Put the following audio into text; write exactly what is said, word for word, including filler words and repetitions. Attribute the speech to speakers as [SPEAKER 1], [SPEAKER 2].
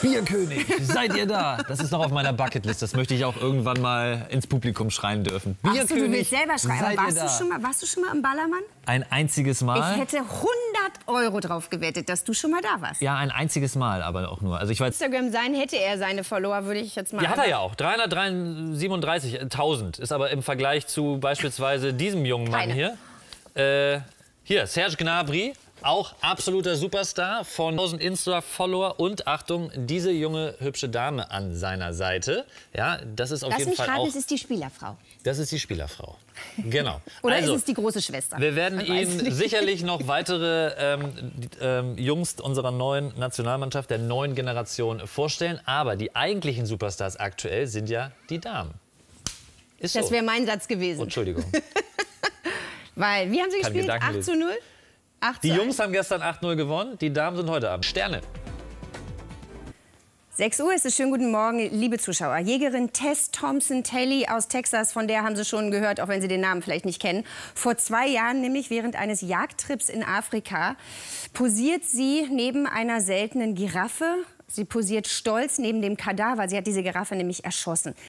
[SPEAKER 1] Bierkönig, seid ihr da? Das ist noch auf meiner Bucketlist. Das möchte ich auch irgendwann mal ins Publikum schreien dürfen.
[SPEAKER 2] Ach so, du willst selber schreien.
[SPEAKER 1] seid
[SPEAKER 2] Aber
[SPEAKER 1] ihr
[SPEAKER 2] warst
[SPEAKER 1] da?
[SPEAKER 2] du, schon mal, warst du schon mal im Ballermann?
[SPEAKER 1] Ein einziges Mal?
[SPEAKER 2] Ich hätte hundert Euro drauf gewettet, dass du schon mal da warst.
[SPEAKER 1] Ja, ein einziges Mal, aber auch nur. Also ich war jetzt
[SPEAKER 2] Instagram sein hätte er seine Follower, würde ich jetzt mal...
[SPEAKER 1] Ja, hat er ja auch. dreihundertsiebenunddreißigtausend ist aber im Vergleich zu beispielsweise diesem jungen Mann
[SPEAKER 2] Keine.
[SPEAKER 1] hier. Äh, hier, Serge Gnabry, auch absoluter Superstar von tausend Insta-Follower und Achtung, diese junge, hübsche Dame an seiner Seite. Ja, das ist auf
[SPEAKER 2] Lass
[SPEAKER 1] jeden
[SPEAKER 2] mich
[SPEAKER 1] Fall
[SPEAKER 2] raten,
[SPEAKER 1] auch...
[SPEAKER 2] es ist die Spielerfrau.
[SPEAKER 1] Das ist die Spielerfrau. Genau.
[SPEAKER 2] Oder
[SPEAKER 1] also,
[SPEAKER 2] ist es die große Schwester?
[SPEAKER 1] wir werden
[SPEAKER 2] Man weiß
[SPEAKER 1] Ihnen
[SPEAKER 2] nicht.
[SPEAKER 1] sicherlich noch weitere ähm, die, ähm, Jungs unserer neuen Nationalmannschaft, der neuen Generation vorstellen. Aber die eigentlichen Superstars aktuell sind ja die Damen. Ist
[SPEAKER 2] Das
[SPEAKER 1] so.
[SPEAKER 2] wäre mein Satz gewesen.
[SPEAKER 1] Oh, Entschuldigung.
[SPEAKER 2] Weil, wie haben sie
[SPEAKER 1] Kann
[SPEAKER 2] gespielt?
[SPEAKER 1] Gedanken
[SPEAKER 2] acht zu null? acht
[SPEAKER 1] Die
[SPEAKER 2] zu
[SPEAKER 1] Jungs haben gestern acht null gewonnen, die Damen sind heute Abend Sterne.
[SPEAKER 2] sechs Uhr ist es. Schönen guten Morgen, liebe Zuschauer. Jägerin Tess Thompson-Taley aus Texas, von der haben Sie schon gehört, auch wenn Sie den Namen vielleicht nicht kennen. Vor zwei Jahren, nämlich während eines Jagdtrips in Afrika, posiert sie neben einer seltenen Giraffe. Sie posiert stolz neben dem Kadaver. Sie hat diese Giraffe nämlich erschossen.